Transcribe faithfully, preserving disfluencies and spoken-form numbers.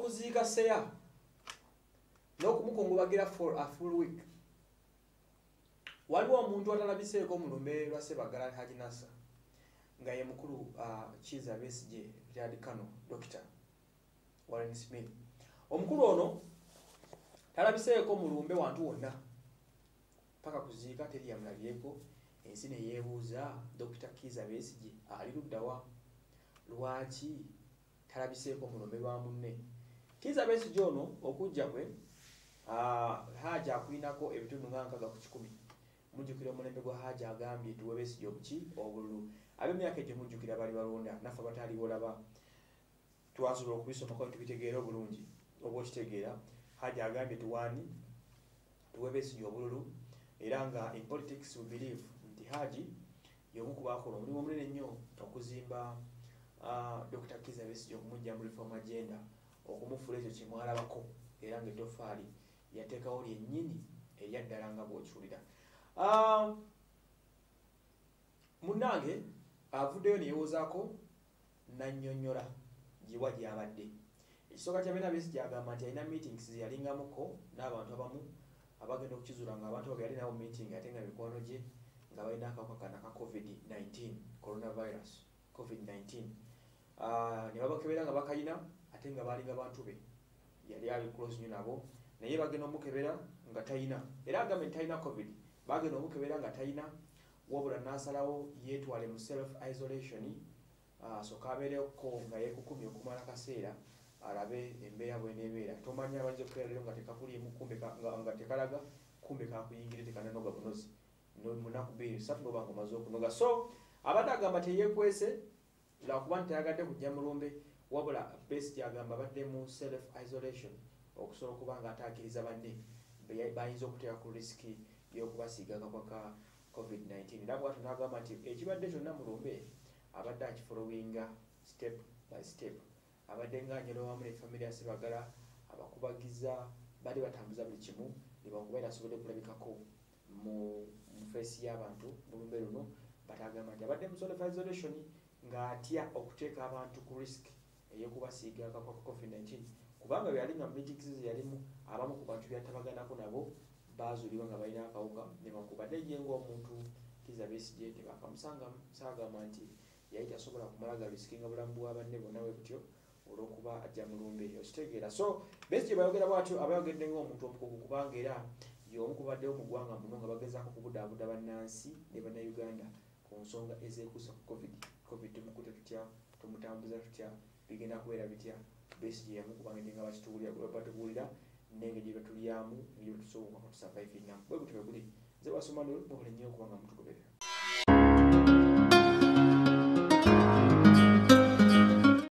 n'okumuziika seya n'okumukungubagira for a full week. Waliwo omuntu atalabiseeko mu lumbe lwa Ssebagala Haji Nasa nga ye mukulu uh, Kiza Besigye Riyadi Kano Doctor Warren Smith. Omukulu ono talabiseeko mu lumbe wantu wonna paka kuziika teri yamulabyeko. Ensi ne yeebuuza Doctor Kiza Besigye ali luddawa, lwaki talabiseeko mu lumbe lwa munne. Kiza Besigye ono okujja kwe uh, Haji akulinako ebitundu nga nkaaga ku kikumi. Mujjukira omulembe gwa Haji agambye tuwe Besigye obuki obululu. Ab'emyaka egyo mujjukira bali balonda naffe abataaliwo olaba twasobola okubisomako tubitegeera obulungi oba okitegeera. Haji agambye tuwaani tuwe Besigye obululu, era nga in politics we believe nti Haji y'omu ku baakola omulimu omunene nnyo okuzimba uh, Doctor Kiza Besigye okumujja mu reform agenda, okumufuula ekyo kye mwalabako, era nga etoffaali yateekawo lyennyini eryaddala nga bw'okiwulira. Uh, Munnange avuddeyo ne yeewozaako n'annyonnyola gyewa gy'abadde. Ekisooka kya Bena Besigye agamba nti alina meetings ze yalingamuko n'abantu abamu abagenda okukizuula nga abantu abo yali nabo meeting ate nga mikwano gye nga balina akawuka kana ka covid nineteen, coronavirus covid nineteen. Uh, ne babakebera nga bakayina ate nga balinga bantu be, yali ali close nnyo nabo, naye bagenda omukebera nga tayina, era agambe nti talina covid. Bagenda omukebera nga tayina, wabula n'asalawo yeetwale mu self isolation, uh, so kabeereko nga yeekukumye okumala kaseera alabe embeera bw'eneebeera. Tomanya abayinza okubeera leero nga tekakuliemu kumbe nga tekalaga kumbe kakuyingire tekananoga bunozi munaku bbiri ssatu n'oba nga omaze okunoga. So abadde agamba teyeekwese lwakuba nti tayagadde kujja mulumbe, wabula Besigye agamba abadde mu self isolation okusobola okuba nga ataakiriza banne bayinza okuteeka ku risiki y'okubasiiga akawuka ka covid nineteen. Era bw'atyo n'agamba nti ekibadde kyonna mulumbe abadde akifolowinga step by step. Abadde ng'anyolo wamu ne family ya Ssebagala abakubagiza bali batambuza buli kimu ne bakuba asobodde okulabikako mu feesi y'abantu mulumbe luno. Batagamba nti abadde mu self isolation ng'atya okuteeka abantu ku risk ey'okubasiiga akawuka ka covid nineteen, kubanga bwe yali nga meetings ze yalimu abamu ku bantu byatabaganako nabo baazuulibwa nga balina akawuka ne bakubadde ye ng'omuntu Kiza Besigye tebakamusangamu. Saagamba nti yali tasobola kumala galisikinga bulamu bwa banne bonna bwe butyo olw'okuba ajja mulumbe okitegeera. So Besigye bayogera bw'atyo abayogedde ng'omuntu omukugu, kubanga era y'omu kubaddewo mu ggwanga muno nga bagezaako kubudaabuda bannansi ne bannayuganda ku nsonga ezeekuusa ku covid. Covid tumukute tutya, tumutambuza tutya, bigenda kubeera bitya. Besigye yamu kubanga nga batubuulira n'engeri gye batulyamu, engeri gye tusobola okusurvivingamu. Bwe gutyo bwe guli. Nze wasoma n'olu mubule nnyo okubanga mutugoberera.